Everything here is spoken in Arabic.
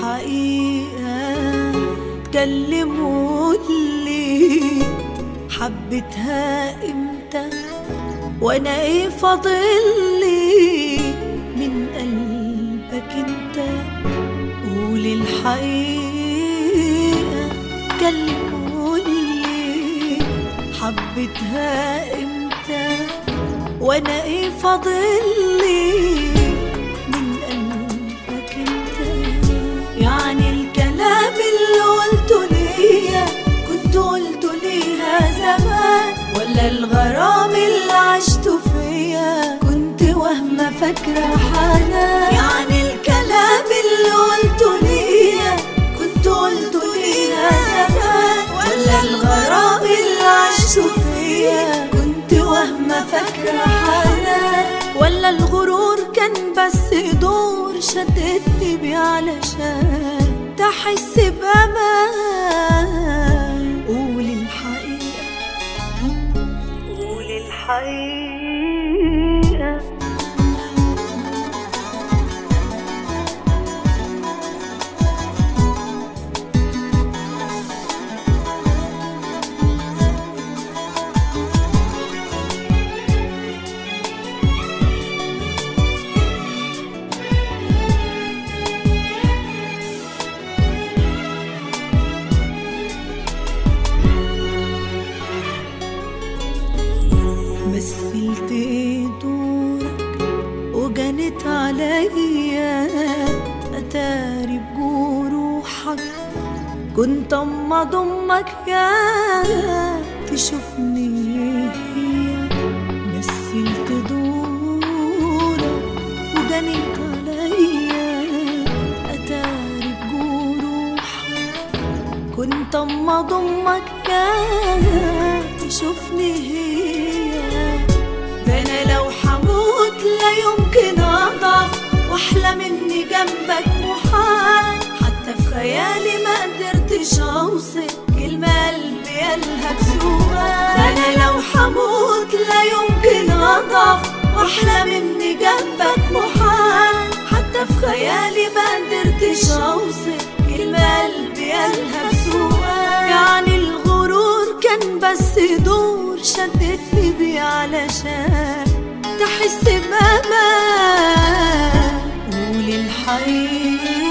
الحقيقة تكلموا اللي حبيتها امتى، وانا ايه فاضلي من قلبك انت. قول الحقيقة تكلموا اللي حبيتها امتى، وانا ايه فاضلي من قلبك انت. يعني الكلام اللي قلته ليا كنت قلته ليها زمان، ولا الغرام اللي عشته فيا كنت وهمة فاكرة حنان. يعني الكلام اللي قلته ليا كنت قلته ليها زمان، ولا الغرام اللي عشته فيا كنت وهمة فاكرة حنان. ولا الغرور كان بس دور شدتني بيه علشان تحس بأمان. قول الحقيقة، قول الحقيقة. مثلت دورك وجنت عليا، اتاري بجروحك كنت اما ضمك يا تشوفني هي. مثلت دورك وجنت عليا، اتاري بجروحك كنت اما ضمك يا تشوفني هي. ده انا لو حموت لا يمكن اضعف، واحلم اني جنبك محال. حتى في خيالي ما قدرتش اوصف كلمة قلبي قالها بسؤال. ده انا لو حموت لا يمكن اضعف، واحلم اني جنبك محال. حتى في خيالي ما قدرتش اوصف كلمة قلبي قالها بسؤال. يعني الغرور كان بس دور شدتني بيه علشان تحس بأمان. قول الحقيقة،